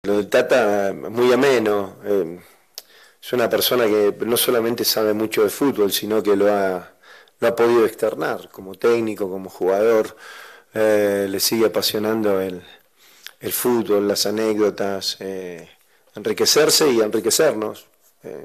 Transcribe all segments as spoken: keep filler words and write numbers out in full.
Lo del Tata, muy ameno. Eh, es una persona que no solamente sabe mucho de fútbol, sino que lo ha, lo ha podido externar como técnico, como jugador. Eh, le sigue apasionando el, el fútbol, las anécdotas, eh, enriquecerse y enriquecernos. Eh,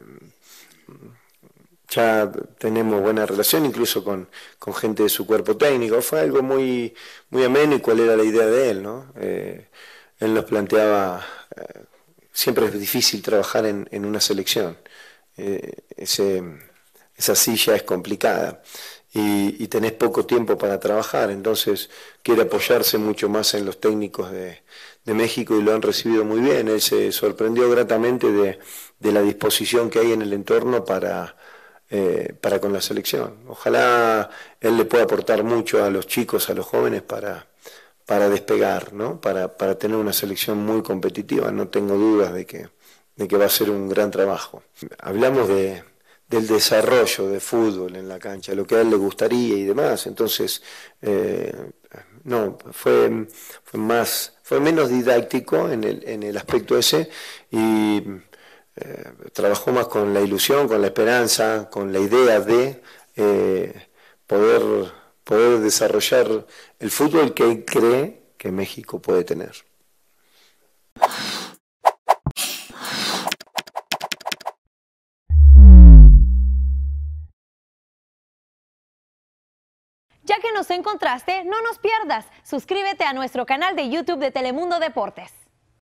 ya tenemos buena relación incluso con, con gente de su cuerpo técnico. Fue algo muy, muy ameno y cuál era la idea de él, ¿no? Eh, él nos planteaba, eh, siempre es difícil trabajar en, en una selección, eh, ese, esa silla es complicada y, y tenés poco tiempo para trabajar, entonces quiere apoyarse mucho más en los técnicos de, de México y lo han recibido muy bien. Él se sorprendió gratamente de, de la disposición que hay en el entorno para eh, para con la selección. Ojalá él le pueda aportar mucho a los chicos, a los jóvenes para, para despegar, ¿no? Para, para tener una selección muy competitiva. No tengo dudas de que, de que va a ser un gran trabajo. Hablamos de, del desarrollo de fútbol en la cancha, lo que a él le gustaría y demás. Entonces, eh, no, fue, fue más, fue menos didáctico en el, en el aspecto ese y eh, trabajó más con la ilusión, con la esperanza, con la idea de eh, poder, poder desarrollar el fútbol que él cree que México puede tener. Ya que nos encontraste, no nos pierdas. Suscríbete a nuestro canal de YouTube de Telemundo Deportes.